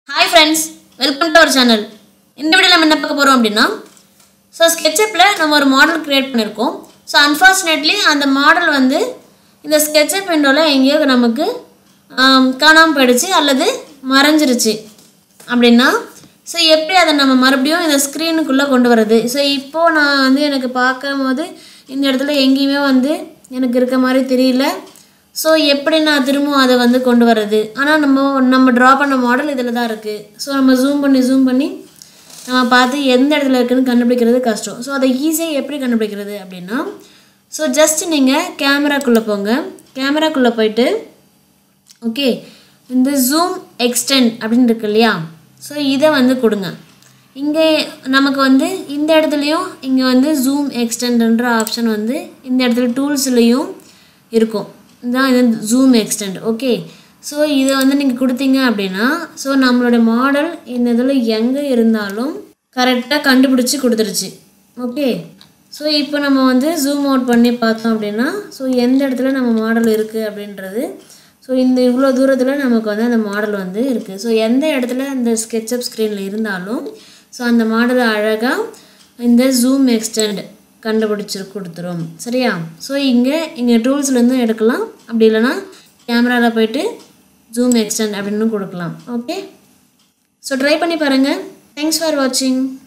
Hi friends, welcome to our channel. இந்த வீடியோல நம்ம என்ன பார்க்க போறோம் அப்படினா SketchUpல நம்ம ஒரு மாடல் கிரியேட் பண்ணிருக்கோம். Unfortunately அந்த மாடல் வந்து இந்த SketchUp விண்டோல எங்கேயோ நமக்கு காணாம போயிடுச்சு அல்லது மறைஞ்சிருச்சு. அப்படினா எப்படி அதை நம்ம மறுபடியும் இந்த ஸ்கிரீனுக்குள்ள கொண்டு வரது? இப்போ நான் வந்து எனக்கு பார்க்கும்போது இந்த இடத்துல எங்கேயுமே வந்து எனக்கு இருக்க மாதிரி தெரியல. எப்படி நான் திரும்ப அதை வந்து கொண்டு வரது? ஆனால் நம்ம ட்ரா பண்ண மாடல் இதில் தான் இருக்குது. நம்ம ஜூம் பண்ணி நம்ம பார்த்து எந்த இடத்துல இருக்குதுன்னு கண்டுபிடிக்கிறது கஷ்டம். அதை ஈஸியாக எப்படி கண்டுபிடிக்கிறது அப்படின்னா ஜஸ்ட் நீங்கள் கேமராக்குள்ளே போங்க. கேமராக்குள்ளே போயிட்டு ஓகே இந்த ஜூம் எக்ஸ்டெண்ட் அப்படின்னு இருக்கு இல்லையா? இதை வந்து கொடுங்க. இங்கே நமக்கு வந்து இந்த இடத்துலையும் இங்கே வந்து ஜூம் எக்ஸ்டெண்ட்ன்ற ஆப்ஷன் வந்து இந்த இடத்துல டூல்ஸ்லேயும் இருக்கும். இதுதான் இது ஜூம் எக்ஸ்டெண்ட். ஓகே இதை வந்து நீங்கள் கொடுத்தீங்க அப்படின்னா நம்மளோட மாடல் இந்த இதில் எங்கே இருந்தாலும் கரெக்டாக கண்டுபிடிச்சி கொடுத்துருச்சு. ஓகே இப்போ நம்ம வந்து ஜூம் அவுட் பண்ணி பார்த்தோம் அப்படின்னா எந்த இடத்துல நம்ம மாடல் இருக்குது அப்படின்றது இந்த இவ்வளோ தூரத்தில் நமக்கு வந்து அந்த மாடல் வந்து இருக்குது. எந்த இடத்துல அந்த SketchUp ஸ்க்ரீனில் இருந்தாலும் அந்த மாடலை அழகாக இந்த ஜூம் எக்ஸ்டெண்ட் கண்டுபிடிச்சி கொடுத்துரும். சரியா? இங்கே டூல்ஸ்லேருந்து எடுக்கலாம். அப்படி இல்லைனா கேமராவில் போய்ட்டு ஜூம் எக்ஸ்டெண்ட் அப்படின்னு கொடுக்கலாம். ஓகே ட்ரை பண்ணி பாருங்கள். தேங்க்ஸ் ஃபார் வாட்சிங்.